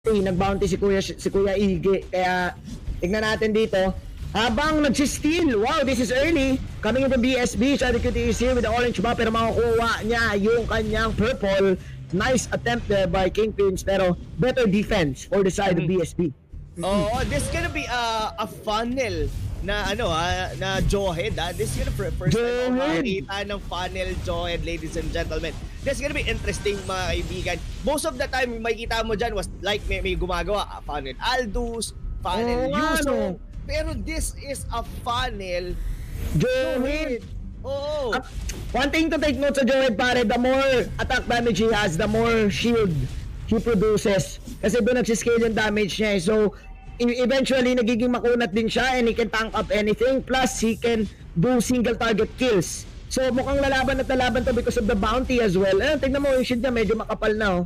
nag-bounty si Kuya Ige. Kaya tignan natin dito. Habang nag-steal, wow, this is early. Coming into BSB, Shadow Cutie is here with the orange buff, pero makukuha niya yung kanyang purple. Nice attempt there by Kingpins, pero better defense for the side of BSB. Oh, this is gonna be a funnel na na Jawhead. This is gonna first time makikita ng funnel Jawhead, ladies and gentlemen. This is gonna be interesting, mga kaibigan. Most of the time, makikita mo dyan was like may gumagawa, funnel Aldous, funnel Yuso. Pero this is a funnel Jawhead. Oo. One thing to take note sa Jawhead, pare, the more attack damage he has, the more shield he produces. Kasi doon nagsiscale yung damage niya. So, eventually, nagiging makunat din siya and he can tank up anything. Plus, he can do single target kills. So, mukhang lalaban at lalaban to because of the bounty as well. Tignan mo, yung shield niya medyo makapal na,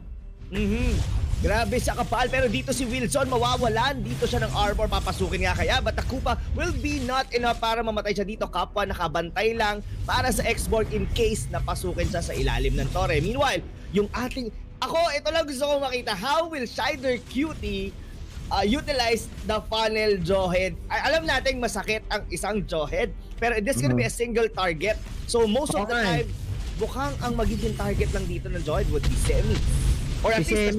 Grabe sa kapal, pero dito si Wilson mawawalan. Dito siya ng armor, papasukin nga kaya. But the Kupa will be not enough para mamatay siya dito. Kapwa nakabantay lang para sa X-Borg in case napasukin siya sa ilalim ng tore. Meanwhile, yung ating... ito lang gusto ko makita. How will Shider Cutie utilize the funnel Jawhead? Alam natin masakit ang isang Jawhead, pero this gonna be a single target. So most of the time, mukhang ang magiging target lang dito ng Jawhead would be Semi. Or at least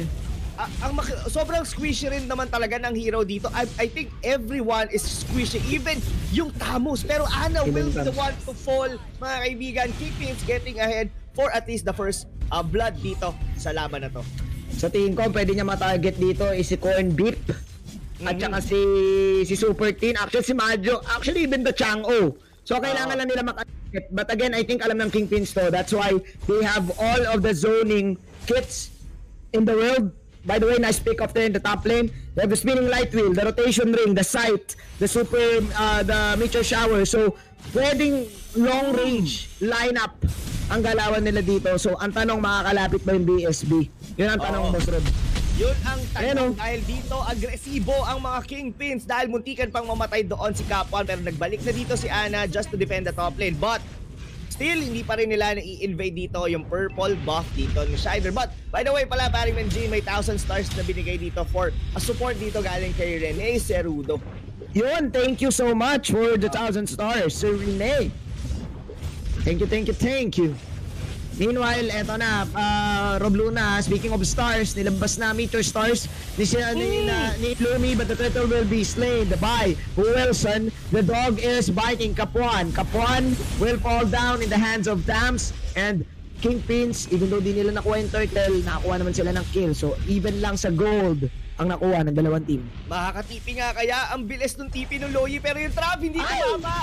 sobrang squishy rin naman talaga ng hero dito. I think everyone is squishy. Even yung Tamus. Pero Ana will be the one to fall, mga kaibigan. Kingpins getting ahead for at least the first blood dito sa laban na to. Sa tingin ko, pwede niya matarget dito is si Corn Beep. At saka si Super Teen. Actually, si Majo. Actually, even the Chang'o. So, kailangan lang nila makatarget. But again, I think alam ng Kingpins to. That's why they have all of the zoning kits in the world. By the way, nice pick up there in the top lane. They have the spinning light wheel, the rotation ring, the sight, the the meteor shower. So, pwedeng long range lineup ang galawan nila dito. So, ang tanong, makakalapit ba yung BSB? Yun ang tanong, Boss Rob. Yun ang tanong dahil dito agresibo ang mga Kingpins dahil muntikan pang mamatay doon si Capone, pero nagbalik na dito si Ana just to defend the top lane. But still, hindi pa rin nila na-i-invade dito yung purple buff dito ni Shider. But, by the way pala, paring Menjin, may 1,000 stars na binigay dito for a support dito galing kay Rene Cerudo. Yun, thank you so much for the 1,000 stars, Sir Rene. Thank you. Meanwhile, eto na, Rob Luna, speaking of stars, nilabas na Meteor Stars ni Lumi, but the turtle will be slain by Wilson. The dog is biting Capuan. Capuan will fall down in the hands of Tams and Kingpins. Even though di nila nakuha yung turtle, nakakuha naman sila ng kill. So, even lang sa gold ang nakuha ng dalawang team. Makakatipi nga kaya ang bilis ng tipi ng Loyi, pero yung trap hindi tumama.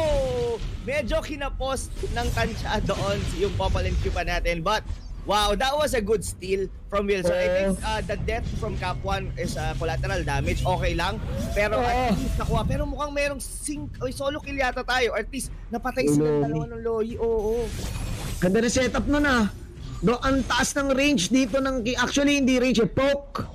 Medyo kinapos ng tansya doon yung Popol and Cupa natin. But wow, that was a good steal from Wilson. I think the death from Cap 1 is collateral damage. Okay lang. Pero at least nakuha. Pero mukhang merong solo kill yata tayo. At least napatay sila dalawa ng Loyi. Ganda na setup nun ang taas ng range dito actually hindi range, poke.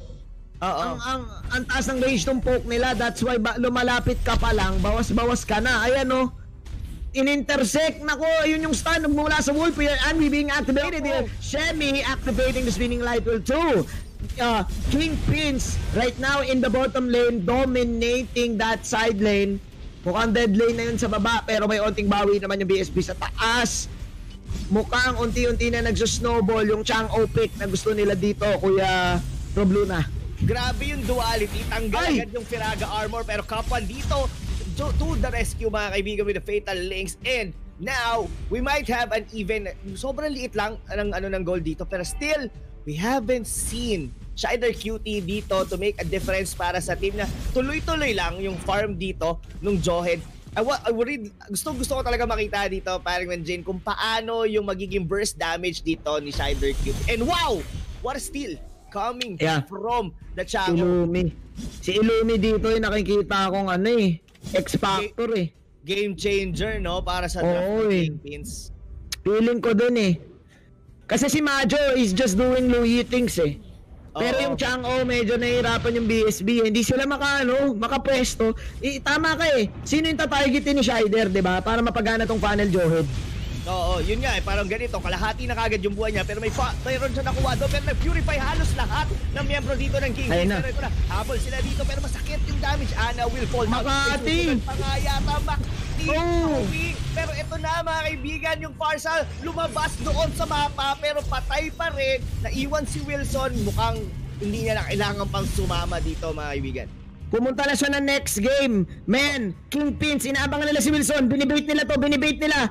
Ang taas ng range ng poke nila. That's why lumalapit ka pa lang, bawas-bawas ka na. Ayan in-intersect. Nako, yun yung stun mula sa Wolf. Envy being activated here. Shemi activating the spinning light wheel too. Kingpins right now in the bottom lane, dominating that side lane. Mukhang dead lane na yun sa baba, pero may onting bawi naman yung BSB sa taas. Mukhang unti-unti na nagsusnowball yung Chang'o pick na gusto nila dito, Kuya Rob Luna. Grabe yung duality. Tanggal agad yung Firaga armor, pero Kapan dito to the rescue, mga kaibigan, with the Fatal Links. And now, we might have an even, sobrang liit lang ng goal dito, pero still, we haven't seen Shider Cutie dito to make a difference para sa team na tuloy-tuloy lang yung farm dito nung Jawhead. Gusto ko talaga makita dito, parang Jane, kung paano yung magiging burst damage dito ni Shider Cutie. And wow! What a steal coming from the Chang'o. Si Illumi dito yung nakikita akong X-Factor Game changer, no? Para sa draft Kingpins. Feeling ko dun Kasi si Majo is just doing Louis things Pero yung Chang'o, medyo nahihirapan yung BSB. Hindi sila makapwesto. Tama ka Sino yung tatargetin ni Shider, diba? Para mapagana tong panel Jawhead. Oo, yun nga parang ganito, kalahati na kagad yung buhay niya pero mayroon siya nakuha doon pero nag-purify halos lahat ng miyembro dito ng King. Pero ito na, habol sila dito pero masakit yung damage. Ana will fall down. Makati! Pangayata, Makati! Pero ito na mga kaibigan, yung Farsal lumabas doon sa mapa pero patay pa rin. Naiwan si Wilson, mukhang hindi niya na kailangan pang sumama dito mga kaibigan. Pumunta na siya ng next game. Men, Kingpins, inaabangan nila si Wilson. Binibait nila to, binibait nila.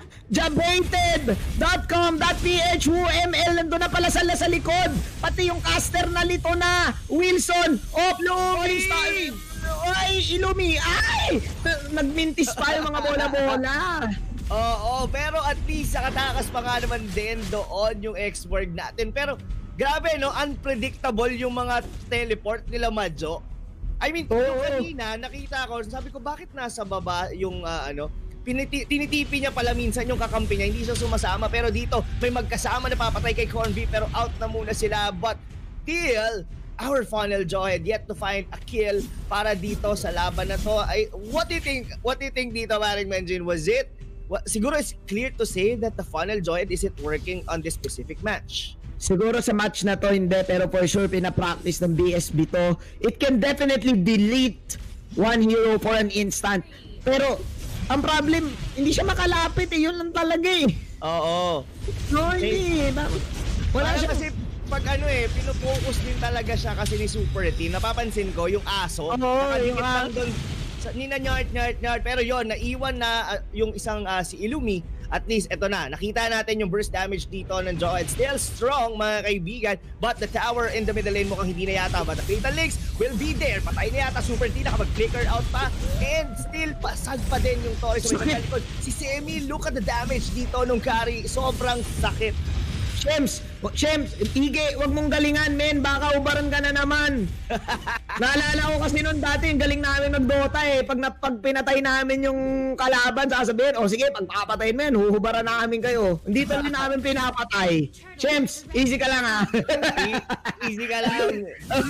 Jabated.com.ph UML, nandun na pala sa likod. Pati yung caster na lito na. Wilson, Lumi. Ay, Ilumi. Ay! Nagmintis pa yung mga bola-bola. Oo, pero at least nakatakas pa nga naman din doon yung X-Borg natin. Pero grabe no, unpredictable yung mga teleport nila, Madjo. I mean, yung kanina, nakita ko, sabi ko, bakit nasa baba yung tinitipi niya pala minsan yung kakampi niya, hindi siya sumasama. Pero dito, may magkasama na papatay kay Cornby, pero out na muna sila. But till, our Funnel Jawhead yet to find a kill para dito sa laban na to. What do you think dito, Maring Menjin? Was it? Siguro it's clear to say that the Funnel Jawhead isn't working on this specific match. Siguro sa match na to hindi, pero for sure pina-practice ng BSB to. It can definitely delete one hero for an instant. Pero ang problem, hindi siya makalapit yun lang talaga Oo. No, hindi. Wala siya kasi pag pinofocus din talaga siya kasi ni Super Team. Napapansin ko yung aso, nakadikit lang doon nina nyart. Pero yon naiwan na yung isang si Ilumi. At least, eto na. Nakita natin yung burst damage dito ng Jawhead. Still strong, mga kaibigan. But the tower in the middle lane mukhang hindi na yata. But the Fatal Links will be there. Patay na yata. Super T nakapag-flicker out pa. And still, pasag pa din yung Torres. Si Semi, look at the damage dito nung carry. Sobrang sakit. Shems, Ige, wag mong galingan, men. Baka ubaran ka na naman. Naalala ko kasi noon dati, yung galing namin mag-Dota Pag pinatay namin yung kalaban, sasabihin, sige, pag papatayin men, huhubaran namin kayo. Hindi tuloy namin pinapatay. Shems, easy ka lang Easy ka lang.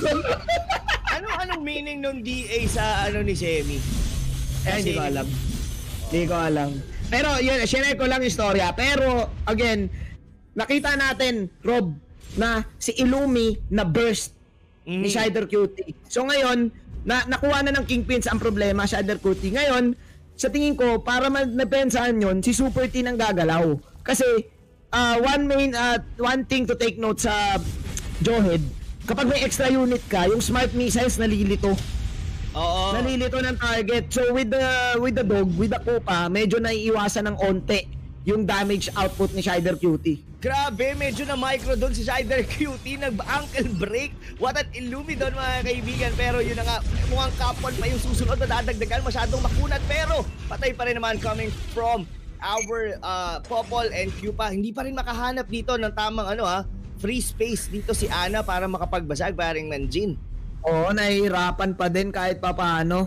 Anong meaning nung DA sa ni Semi? Hindi ko alam. Pero yun, share ko lang yung storya. Pero, again, nakita natin, Rob, na si Ilumi na burst ni Shider Cutie. So ngayon, nakuha na ng Kingpins ang problema, Shider Cutie. Ngayon, sa tingin ko, para mapensahan yun, si Super T nang gagalaw. Kasi, one thing to take note sa Jawhead, kapag may extra unit ka, yung smart missiles nalilito. Oo. Nalilito ng target. So with the dog, with the Copa, medyo naiiwasan ng onte yung damage output ni Shider Cutie. Grabe, medyo na micro doon si Shider Cutie, nag-ankle break. What an Illumi doon, mga kaibigan. Pero yun na nga, mukhang kapon pa yung susunod na dadagdagan, masyadong makunat. Pero patay pa rin naman coming from our Popol and Cupa. Hindi pa rin makahanap dito ng tamang free space dito si Ana para makapagbasag, paring Menjin. Oo, nahihirapan pa din kahit papaano.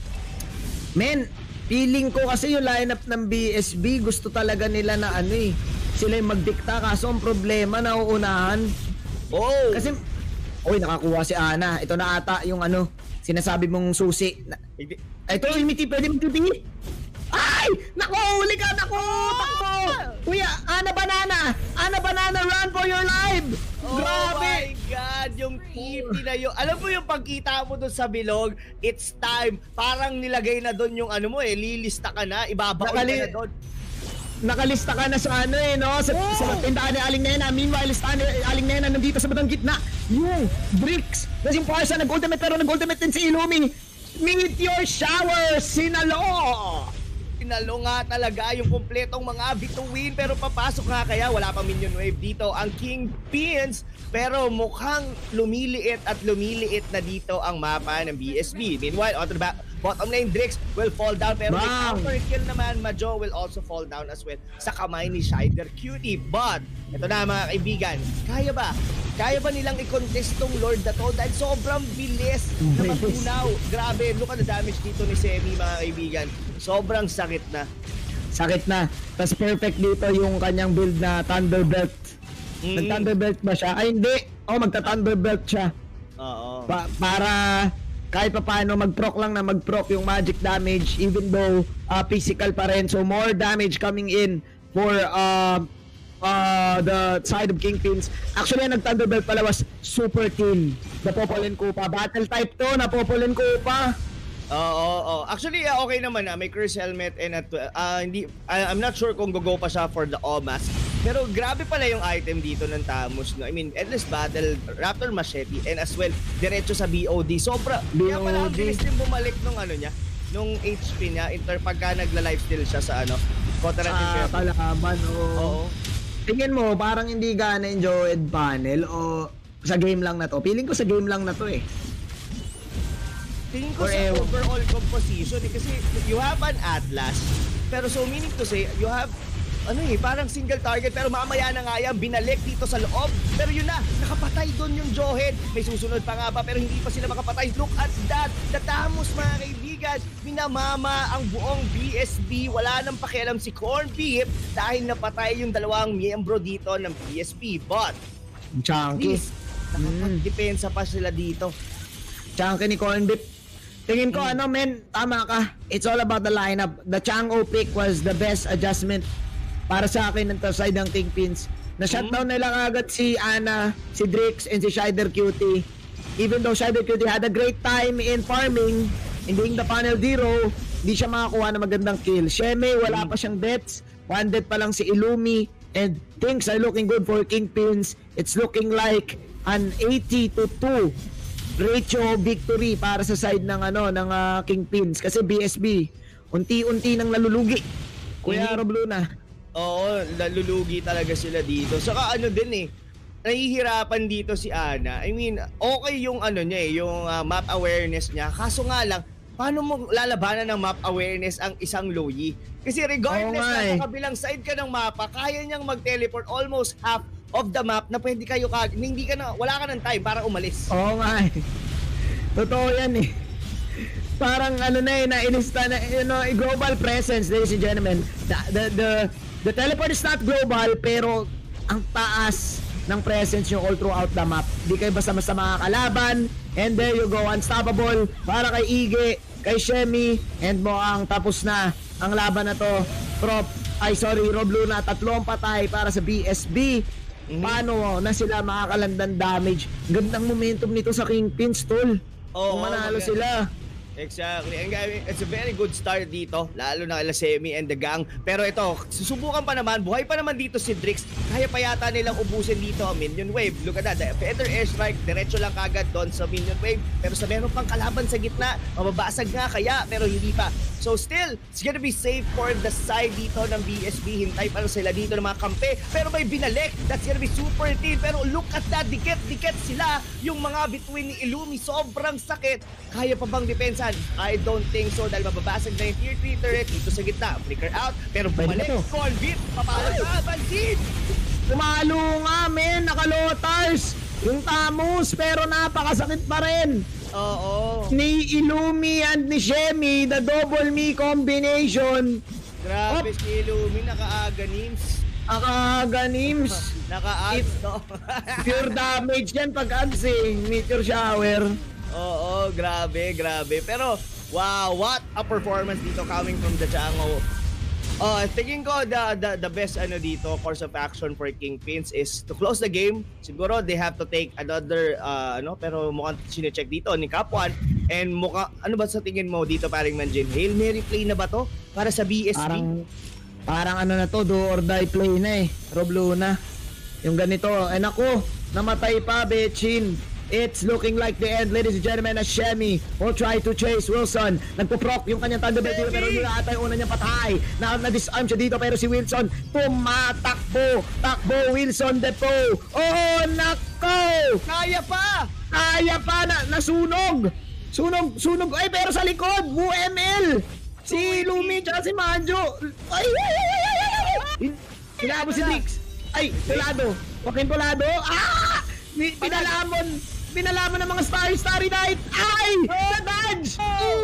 Men, feeling ko kasi yung lineup ng BSB, gusto talaga nila na sila yung magdikta, kaso ang problema, nauunahan. Kasi, nakakuha si Ana. Ito na ata yung sinasabi mong susi. Ito, Imiti, pwede magtitingi. Ay! Naku, huli ka! Naku! Takbo! Kuya, Ana Banana, run for your life! Grabe! Oh my God, yung TP na yun. Alam mo yung pagkita mo doon sa bilog, it's time. Parang nilagay na doon yung lilista ka na, ibabaon ka na doon. Nakalista ka na sa sa tindahan ni Aling Nena. Meanwhile, listahan ni Aling Nena nandito sa batang gitna. Yung bricks. Kasi yung Parsa nag-ultimate, pero nag-ultimate din si Illumi. Meteor Shower, Sinalo nga talaga yung kumpletong mga bituin, pero papasok nga kaya wala pa minion wave dito ang Kingpins, pero mukhang lumiliit na dito ang mapa ng BSB. Meanwhile, on the bottom lane, Drix will fall down, pero may counter kill naman, Majo will also fall down as well sa kamay ni Shider Cutie. But ito na, mga kaibigan, kaya ba nilang i-contest tong Lord na to dahil sobrang bilis na magtunaw? Grabe, look at the damage dito ni Semi, mga kaibigan. Sobrang sakit na. Tapos perfect dito yung kanyang build na Thunderbelt. Nag-Thunderbelt ba siya? Ay, hindi. Magta-Thunderbelt siya. Oo. Para kahit pa paano mag-proc yung magic damage, even though physical pa rin. So more damage coming in the side of Kingpins. Actually, ang nag-Thunderbelt pala was Super Team. Napopolin ko pa. Battle type to, napopolin ko pa. Oo. Actually, okay naman na. May curse helmet and I'm not sure kung go pa siya for the OMAS. Pero grabe pala yung item dito ng Tamus. No? I mean, Endless Battle, Raptor Machete, and as well, diretso sa BOD. Sobra. Kaya pala ang bilis din bumalik nung nung HP niya, pagka nagla-lifesteal siya sa kontra sa kalaban. Oo. Tingin mo, parang hindi gana enjoyed panel o sa game lang na to? Feeling ko sa game lang na to eh. Tingin ko sa overall composition kasi you have an Atlas, pero so meaning to say, you have parang single target, pero mamaya na nga yan, binalik dito sa loob. Pero yun na, nakapatay doon yung Jawhead. May susunod pa nga ba, pero hindi pa sila makapatay. Look at that, the Tamus mga kaibigan. Minamama ang buong BSB. Wala nang pakialam si Corned Beef dahil napatay yung dalawang miyembro dito ng BSB. But, Chunky. nakapag-depensa pa sila dito. Chunky ni Corned Beef. Tingin ko men, tama ka. It's all about the lineup. The Chang'o pick was the best adjustment para sa akin ng side ng Kingpins. Na-shutdown nila agad si Ana, si Drix, and si Shider Cutie. Even though Shider Cutie had a great time in farming, being the panel zero, hindi siya makakuha ng magandang kill. Sheme, wala pa siyang deaths. One death pa lang si Illumi. And things are looking good for Kingpins. It's looking like an 80-2 ratio victory para sa side ng Kingpins. Kasi BSB, unti-unti nang nalulugi. Kuya Rob Luna. Oo, nalulugi talaga sila dito. Saka nahihirapan dito si Ana. I mean, okay yung yung map awareness niya. Kaso nga lang, paano mo lalabanan ng map awareness ang isang Loyi? Kasi regardless na sa kabilang side ka ng mapa, kaya niyang mag-teleport almost half of the map na pwede kayo wala ka ng time para umalis. Oo nga eh. Totoo yan eh. Parang na-inista na, global presence, ladies and gentlemen. The teleport is not global, pero ang taas ng presence nyo all throughout the map. Di kayo basta-basta makakalaban. And there you go, unstoppable. Para kay Ige, kay Shemi, and ang tapos na ang laban na to. Rob Luna, 3 patay para sa BSB. Paano na sila makakalandan damage? Gandang momentum nito sa Kingpins, tol. Kung manalo sila. Exactly. And it's a very good start dito, lalo na kay Semi and the gang. Pero ito, susubukan pa naman, buhay pa naman dito si Drix. Kaya pa yata nilang ubusin dito ang Minion Wave. Look at that, the Feather Airstrike, diretso lang kagad doon sa Minion Wave. Pero sa meron pang kalaban sa gitna, mababasag nga kaya, pero hindi pa. So still, it's gonna be safe for the side dito ng BSB. Hintay pa sila dito ng mga kampe. Pero may binalik, that's gonna be super team. Pero look at that, dikit sila. Yung mga between ni Illumi, sobrang sakit. Kaya pa bang depensa? I don't think so dahil mababasag na yung tier 3 turret dito sa gitna. Flicker out, pero bumalik. Corned Beef, papalo na, Bansin! Pumalo nga, men, nakalotars! Yung Tamus, pero napakasakit pa rin. Oo. Ni Illumi and ni Shemi, the double me combination. Grabe si Illumi, naka-aganims. Naka-ads, no? Pure damage yan pag adsing, Meteor Shower. Oo, grabe. Pero, wow, what a performance dito coming from the Chang'o. Tingin ko the best dito, course of action for Kingpins is to close the game. Siguro they have to take another, pero mukhang sine-check dito ni Cap1. And ano ba sa tingin mo dito, paring Manjin? Hail Mary play na ba to para sa BSB? Parang na to, do or die play na eh, Rob Luna. Yung ganito, naku, namatay pa, Bechin. It's looking like the end, ladies and gentlemen, as Shemi will try to chase Wilson. Nagpo-proc yung kanyang Thunderbelt dito, pero yun ata yung una niyang patay. Na-disarm siya dito, pero si Wilson tumatakbo. Takbo, Wilson Depo. Oh, nako! Kaya pa! Nasunog! Sunog. Ay, pero sa likod, UML! Si Lumi, tsaka si Manjo. Ay! Hinabo si Drix. Ay, Tolado. Joaquin Tolado. Pinalaman ng mga Starry Night. Ay! Na-dodge!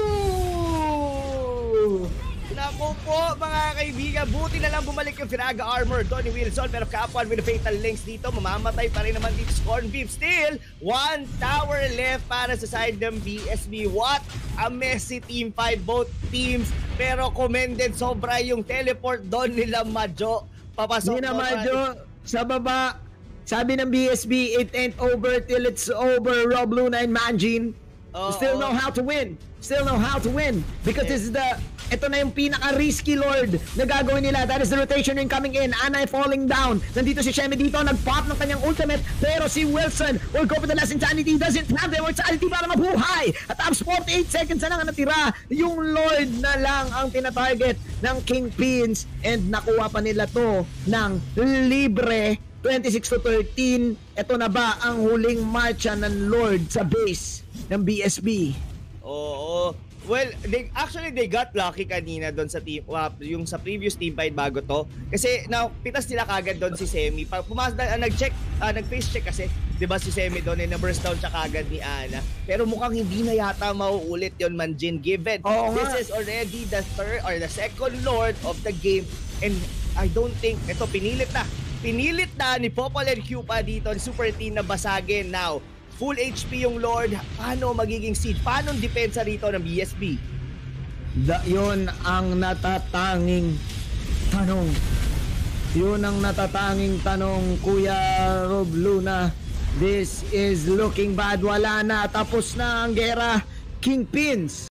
Naku po mga kaibigan, buti na lang bumalik yung Firaga Armor Donnie Wilson, pero Cap1 with the Fatal Links dito, mamamatay pa rin naman dito si Corned Beef. Still, 1 tower left para sa side ng BSB. What a messy team fight, both teams, pero commended sobra yung teleport doon nila Majo. Papasok Hindi na mo, medyo sa baba. Sabi ng BSB, it ain't over till it's over. Rob Luna and Manjin still know how to win. Still know how to win. Because this is ito na yung pinaka-risky Lord na gagawin nila. That is the rotation ring coming in. Anay falling down. Nandito si Shemi dito. Nag-pop ng kanyang ultimate. Pero si Wilson will go for the last insanity. Doesn't have the mortality para mabuhay. At tapos 48 seconds na lang ang natira. Yung Lord na lang ang tinatarget ng Kingpins. And nakuha pa nila to ng libre. 26-13. Ito na ba ang huling marcha ng Lord sa base ng BSB? Oo. Well, they got lucky kanina doon sa team, yung sa previous team fight bago to. Kasi pitas nila kagad doon si Semi. Pag nag-check, nag-face check kasi, 'di ba si Semi doon ay na-burst down siya kagad ni Ana. Pero mukhang hindi na yata mauulit yon Manjin given. This is already the third or the second Lord of the game, and I don't think pinilit na ni Popol and Cupa dito ni Super Team na basagin. Now full HP yung Lord. Paano magiging siege? Paano ang depensa rito ng BSB? Yun ang natatanging tanong. Yun ang natatanging tanong, Kuya Rob Luna. This is looking bad. Wala na. Tapos na ang gera. Kingpins